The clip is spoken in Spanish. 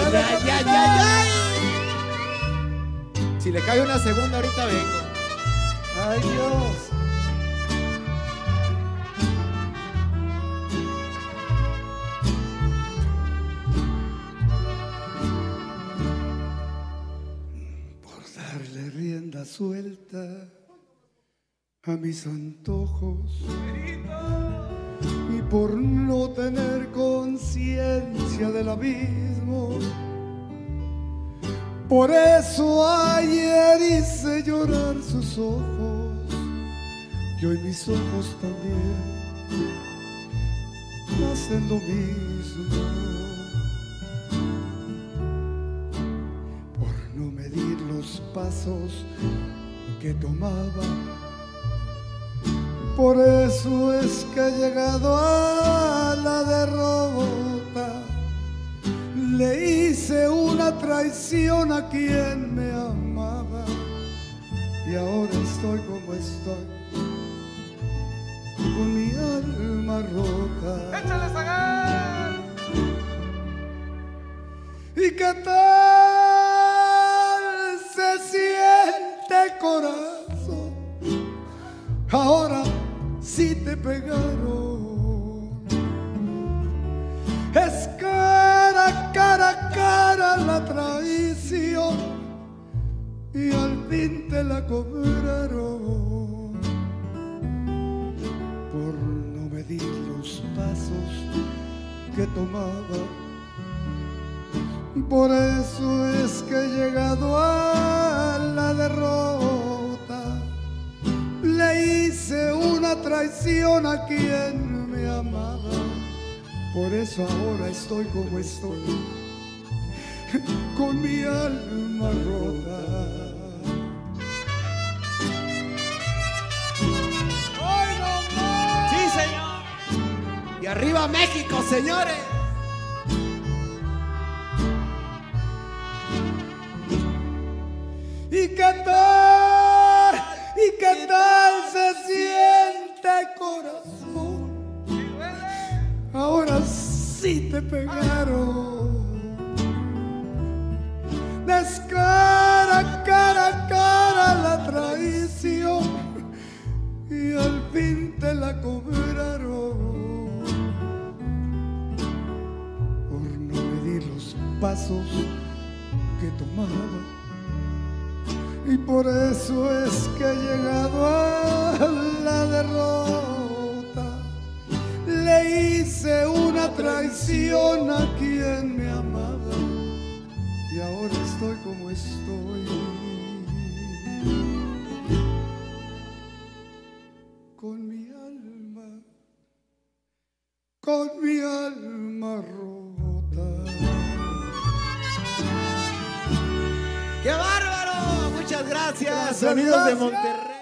ay, ay, ay, ay. Si le cae una segunda, ahorita vengo. Ay, Dios. Por darle rienda suelta a mis antojos y por no tener conciencia del abismo. Por eso ayer hice llorar sus ojos y hoy mis ojos también hacen lo mismo. Por no medir los pasos que tomaba, por eso es que he llegado a la derrota. Le hice una traición a quien me amaba y ahora estoy como estoy, con mi alma rota. ¡Échale, Zagal! ¿Y qué tal se siente, corazón? Ahora sí te pegaron. Es cara, cara, cara la traición y al fin te la cobraron por no medir los pasos que tomaba. Por eso es que he llegado a la derrota. Le hice una traición a quien me amaba. Por eso ahora estoy como estoy, con mi alma rota. ¡Ay, no más! ¡Sí, señor! ¡Y arriba México, señores! ¿Y qué tal se siente, corazón? Ahora sí te pegaron. Descara, cara, cara la traición y al fin te la cobraron por no medir los pasos que tomaba. Y por eso es que he llegado a la derrota. Le hice una traición a quien me amaba y ahora estoy como estoy, con mi alma rota. ¡Qué bárbaro! Muchas gracias. Sonidos de Monterrey.